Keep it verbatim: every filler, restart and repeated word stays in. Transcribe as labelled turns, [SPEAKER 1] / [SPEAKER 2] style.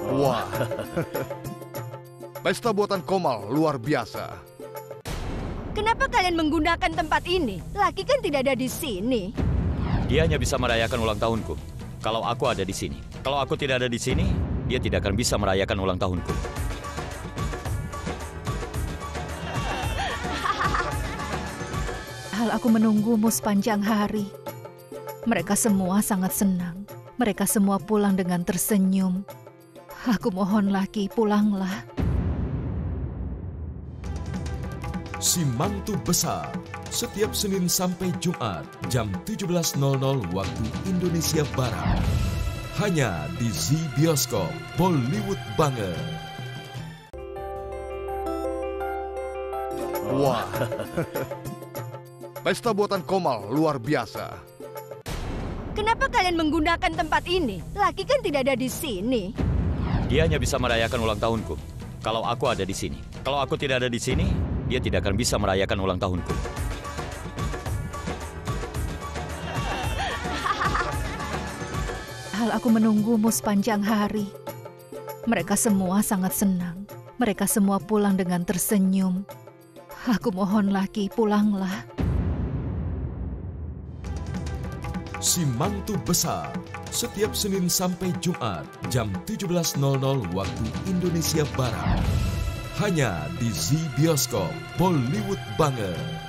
[SPEAKER 1] Wah, pesta buatan Komal luar biasa.
[SPEAKER 2] Kenapa kalian menggunakan tempat ini? Laki kan tidak ada di sini.
[SPEAKER 3] Dia hanya bisa merayakan ulang tahunku kalau aku ada di sini. Kalau aku tidak ada di sini, dia tidak akan bisa merayakan ulang tahunku.
[SPEAKER 4] Hal aku menunggumu sepanjang hari. Mereka semua sangat senang. Mereka semua pulang dengan tersenyum. Aku mohon lagi, pulanglah.
[SPEAKER 5] Si Mantu Besar, setiap Senin sampai Jumat, jam tujuh belas nol nol waktu Indonesia Barat. Hanya di Z Bioskop, Bollywood banget.
[SPEAKER 1] Wah, pesta buatan Komal luar biasa.
[SPEAKER 2] Kenapa kalian menggunakan tempat ini? Laki kan tidak ada di sini.
[SPEAKER 3] Dia hanya bisa merayakan ulang tahunku kalau aku ada di sini. Kalau aku tidak ada di sini, dia tidak akan bisa merayakan ulang tahunku.
[SPEAKER 4] Hal aku menunggumu sepanjang hari. Mereka semua sangat senang. Mereka semua pulang dengan tersenyum. Aku mohon lagi, pulanglah.
[SPEAKER 5] Si Mantu Besar, setiap Senin sampai Jumat, jam tujuh belas nol nol waktu Indonesia Barat. Hanya di Z Bioskop, Bollywood banget.